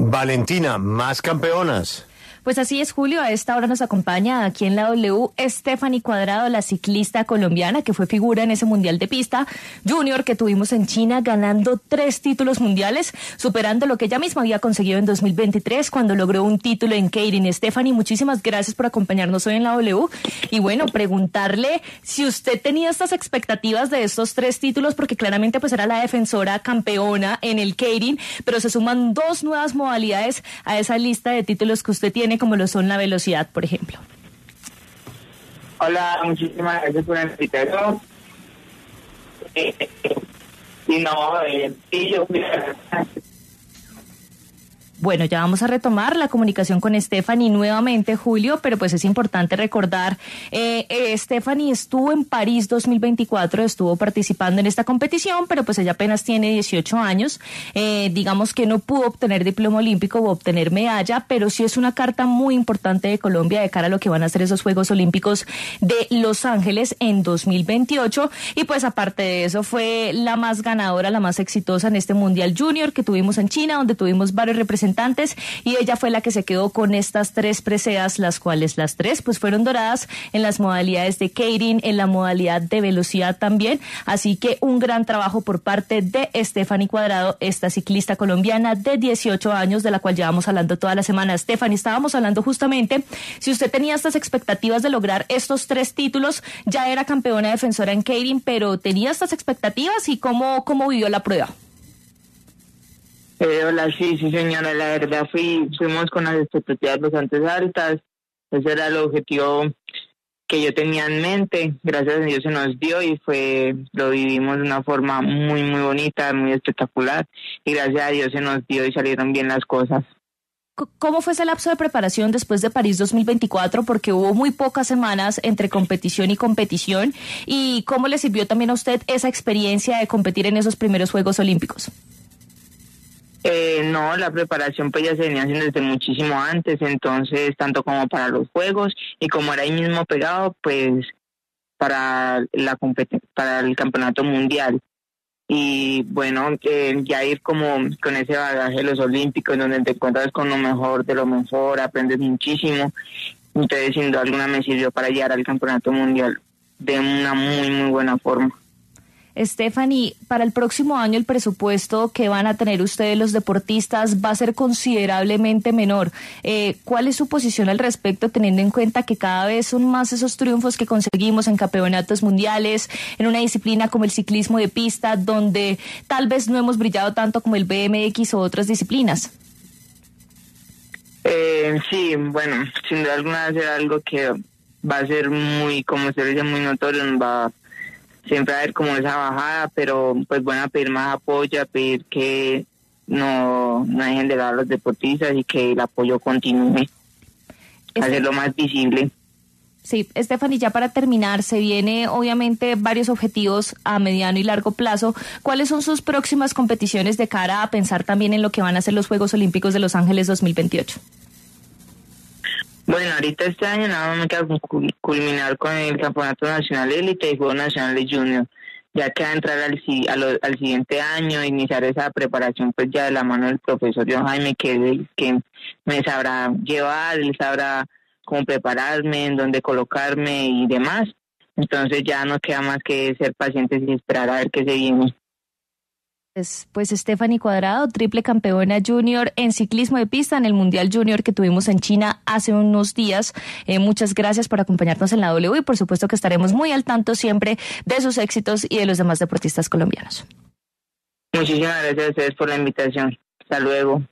Valentina, más campeonas. Pues así es, Julio. A esta hora nos acompaña aquí en la W Stephanie Cuadrado, la ciclista colombiana que fue figura en ese Mundial de Pista Junior que tuvimos en China, ganando 3 títulos mundiales, superando lo que ella misma había conseguido en 2023 cuando logró un título en Keirin. Stephanie, muchísimas gracias por acompañarnos hoy en la W. Y bueno, preguntarle si usted tenía estas expectativas de estos 3 títulos, porque claramente pues era la defensora campeona en el Keirin, pero se suman 2 nuevas modalidades a esa lista de títulos que usted tiene, como lo son la velocidad, por ejemplo. Hola, muchísimas gracias por la invitación. Yo fui Bueno, ya vamos a retomar la comunicación con Stephanie nuevamente, Julio, pero pues es importante recordar, Stephanie estuvo en París 2024, estuvo participando en esta competición, pero pues ella apenas tiene 18 años, digamos que no pudo obtener diploma olímpico o obtener medalla, pero sí es una carta muy importante de Colombia de cara a lo que van a ser esos Juegos Olímpicos de Los Ángeles en 2028, y pues aparte de eso fue la más ganadora, la más exitosa en este Mundial Junior que tuvimos en China, donde tuvimos varios representantes, y ella fue la que se quedó con estas 3 preseas, las cuales las 3 pues fueron doradas en las modalidades de Keirin, en la modalidad de velocidad también, así que un gran trabajo por parte de Stephanie Cuadrado, esta ciclista colombiana de 18 años, de la cual llevamos hablando toda la semana. Stephanie, estábamos hablando justamente si usted tenía estas expectativas de lograr estos 3 títulos, ya era campeona defensora en Keirin, pero tenía estas expectativas, y cómo vivió la prueba. Hola, sí, señora, la verdad fuimos con las expectativas bastante altas. Ese era el objetivo que yo tenía en mente. Gracias a Dios se nos dio y lo vivimos de una forma muy, muy bonita, muy espectacular, y gracias a Dios se nos dio y salieron bien las cosas. ¿Cómo fue ese lapso de preparación después de París 2024? Porque hubo muy pocas semanas entre competición y competición, y ¿cómo le sirvió también a usted esa experiencia de competir en esos primeros Juegos Olímpicos? No, la preparación pues ya se venía haciendo desde muchísimo antes, entonces tanto como para los juegos y como era ahí mismo pegado, pues para para el campeonato mundial. Y bueno, ya ir como con ese bagaje de los olímpicos, donde te encuentras con lo mejor de lo mejor, aprendes muchísimo. Entonces sin duda alguna me sirvió para llegar al campeonato mundial de una muy, muy buena forma. Stephanie, para el próximo año el presupuesto que van a tener ustedes los deportistas va a ser considerablemente menor. ¿Cuál es su posición al respecto, teniendo en cuenta que cada vez son más esos triunfos que conseguimos en campeonatos mundiales, en una disciplina como el ciclismo de pista, donde tal vez no hemos brillado tanto como el BMX o otras disciplinas? Sí, bueno, sin duda alguna va a ser algo que va a ser muy, como se dice, muy notorio, siempre va a haber como esa bajada, pero pues van a pedir más apoyo, a pedir que no dejen de lado a los deportistas y que el apoyo continúe, hacerlo más visible. Sí, Stephanie, ya para terminar, se viene obviamente varios objetivos a mediano y largo plazo. ¿Cuáles son sus próximas competiciones de cara a pensar también en lo que van a ser los Juegos Olímpicos de Los Ángeles 2028? Bueno, ahorita este año nada más me queda culminar con el Campeonato Nacional Élite y Juegos Nacionales Junior. Ya queda entrar al siguiente año, iniciar esa preparación pues ya de la mano del profesor John Jaime, que me sabrá llevar, él sabrá cómo prepararme, en dónde colocarme y demás. Entonces ya no queda más que ser pacientes y esperar a ver qué se viene. Pues Stephanie Cuadrado, triple campeona junior en ciclismo de pista en el Mundial Junior que tuvimos en China hace unos días. Muchas gracias por acompañarnos en la W, y por supuesto que estaremos muy al tanto siempre de sus éxitos y de los demás deportistas colombianos. Muchísimas gracias a ustedes por la invitación. Hasta luego.